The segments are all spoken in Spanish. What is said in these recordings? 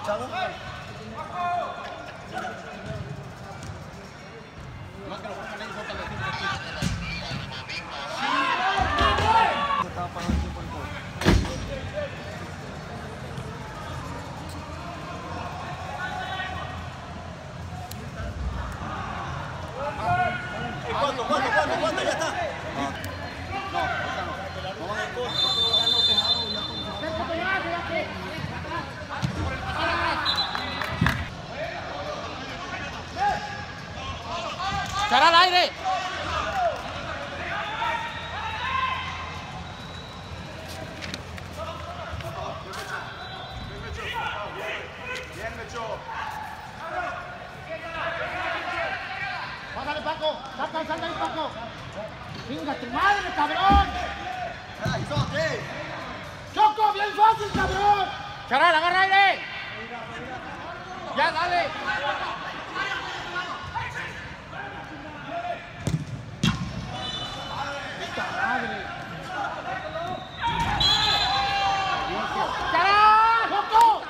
chavo. ¿Cuánto? Ya está. No, ahorita no. No van a ir todos. ¡Echar al aire! Pásale, Paco. Salta ahí, Paco. ¡Venga, tu madre, cabrón! ¡Choco, bien fácil, cabrón! ¡Charal, agarra aire! ¡Ya, dale! ¡Puta madre! ¡Charal! ¡Choco!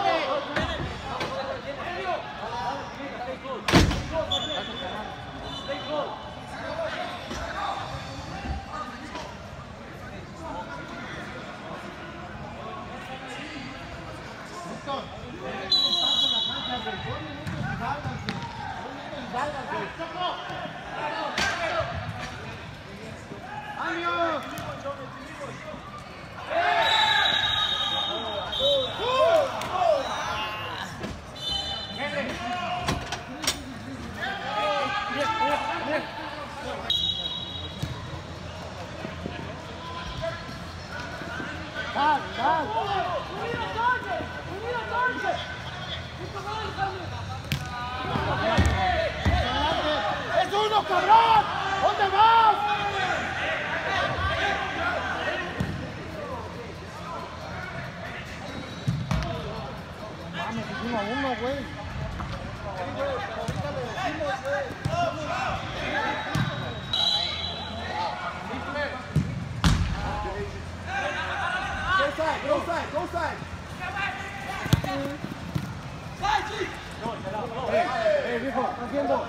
¡Es uno, cabrón! ¿Dónde vas? Mames, es 1-1, güey. Go side. Viejo, ¿estás haciendo?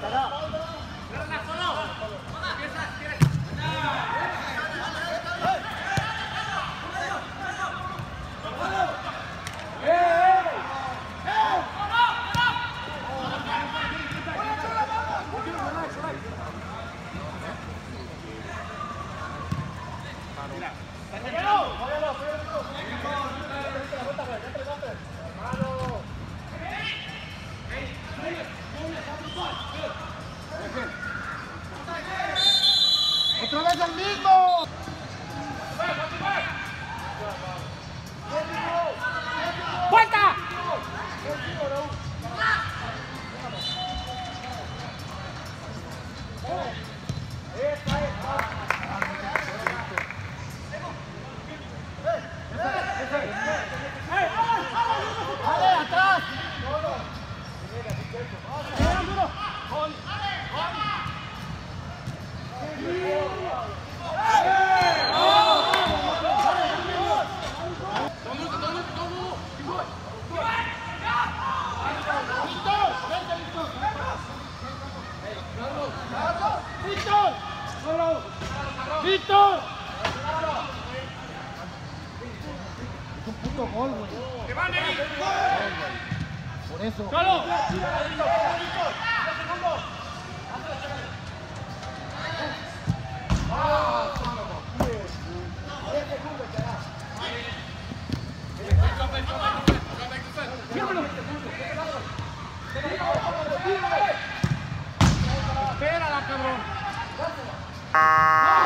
¡Otra vez el mismo! ¡Vuelta! ¡Dale, atrás! ¡Víctor! Es un puto gol, güey. ¡Que van, Eric! Por eso. ¡Solo! ¡Espérala, cabrón!